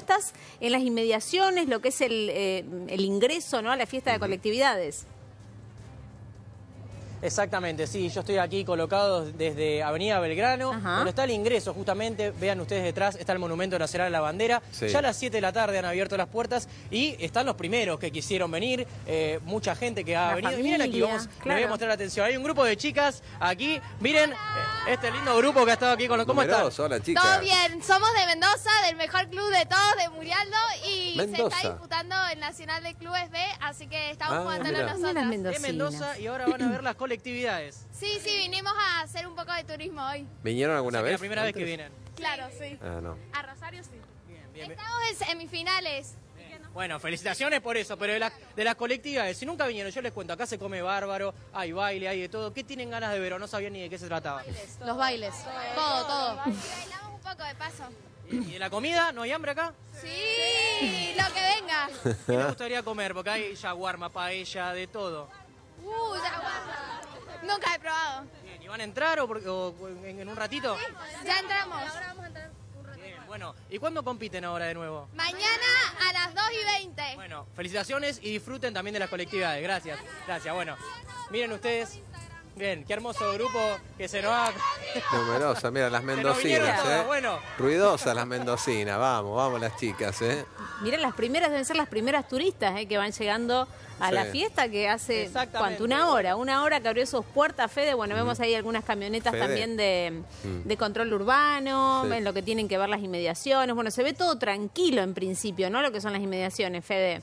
estás en las inmediaciones, lo que es el ingreso, ¿no?, a la fiesta de colectividades. Exactamente, sí, yo estoy aquí colocado desde Avenida Belgrano, donde está el ingreso justamente, vean ustedes detrás, está el Monumento Nacional a la Bandera. Sí. Ya a las 7 de la tarde han abierto las puertas y están los primeros que quisieron venir, mucha gente que ha venido. Familia, miren aquí, les voy a mostrar la atención, hay un grupo de chicas aquí, miren este lindo grupo que ha estado aquí con los... ¿Cómo están? Hola, chicas. Todo bien, somos de Mendoza, del mejor club de todos, de Murialdo, y Mendoza. se está disputando el Nacional de Clubes B, así que estamos jugándolo nosotros. De Mendoza, y ahora van a ver las colectividades. Sí, vinimos a hacer un poco de turismo hoy. ¿Vinieron alguna vez? La primera vez que vienen. Claro, sí. Ah, no. A Rosario sí. Bien. Estamos en semifinales. Bueno, felicitaciones por eso, pero de las colectividades, si nunca vinieron, yo les cuento, acá se come bárbaro, hay baile, hay de todo. ¿Qué tienen ganas de ver o no sabían ni de qué se trataba? Los bailes, todo. Y bailamos un poco de paso. ¿Y de la comida? ¿No hay hambre acá? Sí, lo que venga. ¿Qué les gustaría comer? Porque hay shawarma, paella, de todo. Ya nunca he probado. Bien, ¿y van a entrar o en un ratito? Sí, ya entramos. Ahora vamos a entrar un ratito. Bien, bueno, ¿y cuándo compiten ahora de nuevo? Mañana a las 2:20. Bueno, felicitaciones y disfruten también de las colectividades. Gracias. Bueno, miren ustedes. Bien, qué hermoso grupo que se nos ha... Numerosa, mira, las mendocinas, todas, bueno. Ruidosas las mendocinas, vamos las chicas, Miren, las primeras deben ser las primeras turistas que van llegando a la fiesta, que hace, ¿cuánto? Una hora que abrió sus puertas, Fede. Bueno, vemos ahí algunas camionetas también de control urbano, en lo que tienen que ver las inmediaciones. Bueno, se ve todo tranquilo en principio, ¿no?, lo que son las inmediaciones, Fede.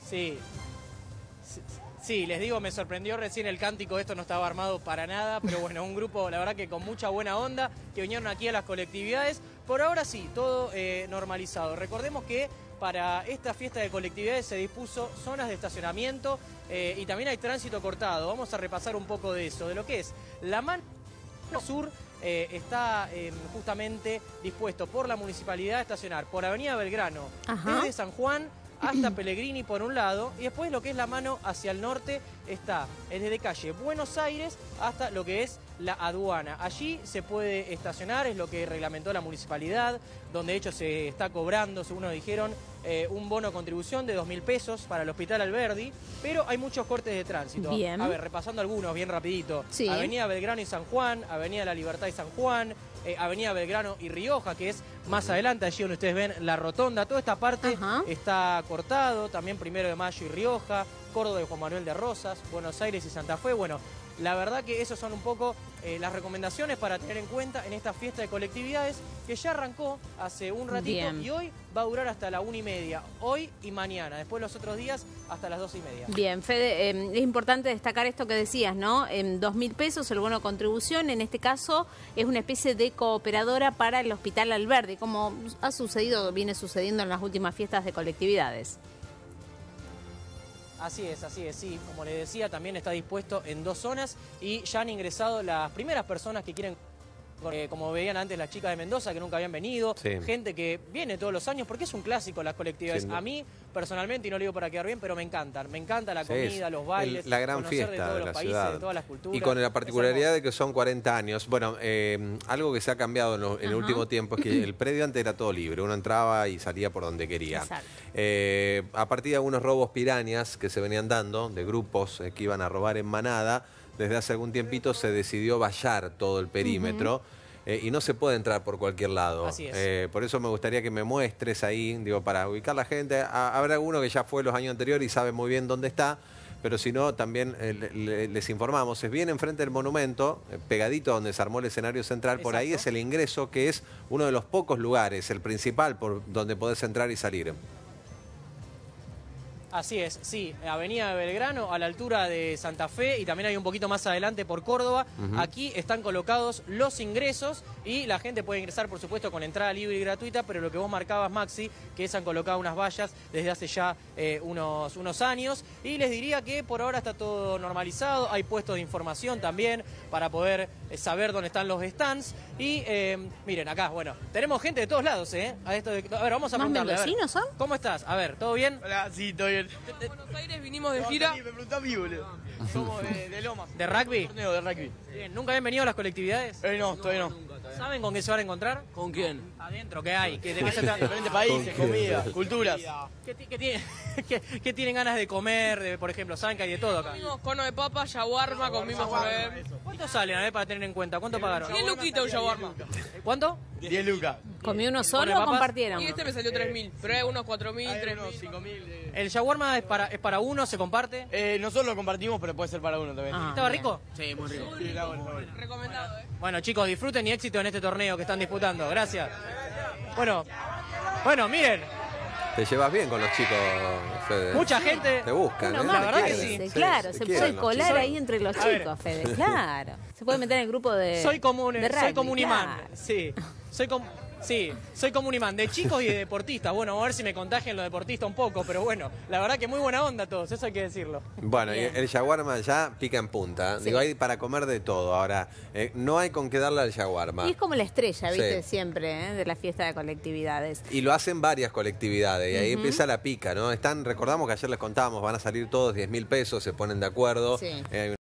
Sí, les digo, me sorprendió recién el cántico, esto no estaba armado para nada, pero bueno, un grupo, la verdad que con mucha buena onda, que vinieron aquí a las colectividades. Por ahora sí, todo normalizado. Recordemos que para esta fiesta de colectividades se dispuso zonas de estacionamiento y también hay tránsito cortado. Vamos a repasar un poco de eso, de lo que es la mano sur. Está justamente dispuesto por la municipalidad a estacionar por Avenida Belgrano, desde San Juan hasta Pellegrini por un lado, y después lo que es la mano hacia el norte está desde calle Buenos Aires hasta lo que es la aduana. Allí se puede estacionar, es lo que reglamentó la municipalidad, donde de hecho se está cobrando, según nos dijeron, un bono de contribución de 2.000 pesos para el Hospital Alberdi, pero hay muchos cortes de tránsito. Bien. A ver, repasando algunos bien rapidito. Sí. Avenida Belgrano y San Juan, Avenida La Libertad y San Juan, Avenida Belgrano y Rioja, que es más adelante, allí donde ustedes ven la rotonda. Toda esta parte está cortado, también 1 de Mayo y Rioja, Córdoba y Juan Manuel de Rosas, Buenos Aires y Santa Fe. Bueno, la verdad que esos son un poco las recomendaciones para tener en cuenta en esta fiesta de colectividades que ya arrancó hace un ratito y hoy va a durar hasta la 1:30, hoy y mañana, después los otros días hasta las 2:30. Bien, Fede, es importante destacar esto que decías, ¿no? 2.000 pesos el bono de contribución, en este caso es una especie de cooperadora para el Hospital Alberdi, como viene sucediendo en las últimas fiestas de colectividades. Así es, sí. Como les decía, también está dispuesto en 2 zonas y ya han ingresado las primeras personas que quieren, como veían antes las chicas de Mendoza, que nunca habían venido, gente que viene todos los años, porque es un clásico las colectividades. A mí, personalmente, y no lo digo para quedar bien, pero me encantan. Me encanta la comida, los bailes, la gran conocer fiesta de todos de los la países, ciudad. de todas las culturas. Y con la particularidad de que son 40 años. Bueno, algo que se ha cambiado en el último tiempo es que el predio antes era todo libre. Uno entraba y salía por donde quería. A partir de algunos robos pirañas que se venían dando, de grupos que iban a robar en manada, desde hace algún tiempito se decidió vallar todo el perímetro. Y no se puede entrar por cualquier lado. Así es. Por eso me gustaría que me muestres ahí, digo, para ubicar la gente. Habrá alguno que ya fue los años anteriores y sabe muy bien dónde está, pero si no, también les informamos. Es bien enfrente del monumento, pegadito donde se armó el escenario central. Por ahí es el ingreso, que es uno de los pocos lugares, el principal, por donde podés entrar y salir. Así es, sí, Avenida Belgrano a la altura de Santa Fe y también hay un poquito más adelante por Córdoba. Aquí están colocados los ingresos y la gente puede ingresar, por supuesto, con entrada libre y gratuita, pero lo que vos marcabas, Maxi, que se han colocado unas vallas desde hace ya unos años, y les diría que por ahora está todo normalizado, hay puestos de información también para poder saber dónde están los stands y miren acá, bueno, tenemos gente de todos lados, A ver, vamos a preguntarle. ¿Más mendocinos son? ¿Cómo estás? A ver, ¿todo bien? Hola, sí, todo bien. bien. De Buenos Aires vinimos de gira. Me preguntó a mí, boludo. Somos de Lomas. ¿De rugby? Torneo de rugby. Bien, ¿nunca habían venido a las colectividades? No, todavía no. ¿Saben con qué se van a encontrar? ¿Con quién? Adentro, ¿qué hay? ¿De qué se trata? Diferentes países, comida, culturas. ¿Qué tienen ganas de comer? Por ejemplo, ¿saben que hay de todo acá? Comimos cono de papa, shawarma, comimos ¿Cuánto salen? A ver, para tener en cuenta. ¿Cuánto pagaron? 10 luquitas un shawarma. ¿Cuánto? 10 lucas. ¿Comió uno solo o compartieron? Y este me salió 3.000, pero hay unos 4.000, 3.000. 5.000. ¿El shawarma es para uno? ¿Se comparte? Nosotros lo compartimos, pero puede ser para uno también. ¿Estaba rico? Sí, muy rico. Sí, está bueno. Recomendado, Bueno, chicos, disfruten y éxito en este torneo que están disputando. Gracias. Bueno, miren, Te llevas bien con los chicos, Fede. mucha gente. Te buscan, Uno ¿eh? más, La verdad que parece, sí. claro, Sí, se te puede quieren los colar chicos. ahí entre los A ver. chicos, Fede, claro. Se puede meter en el grupo de Soy como un rugby, imán. claro. Sí, soy como un imán de chicos y de deportistas. Bueno, a ver si me contagian los deportistas un poco, pero bueno, la verdad que muy buena onda todos, eso hay que decirlo. Bueno, y Bien. el shawarma ya pica en punta. Sí. Digo, hay para comer de todo. Ahora, no hay con qué darle al shawarma. Y es como la estrella, ¿viste? Sí. Siempre, de la fiesta de colectividades. Y lo hacen varias colectividades y ahí empieza la pica, ¿no? Recordamos que ayer les contábamos, van a salir todos 10.000 pesos, se ponen de acuerdo. Sí. Hay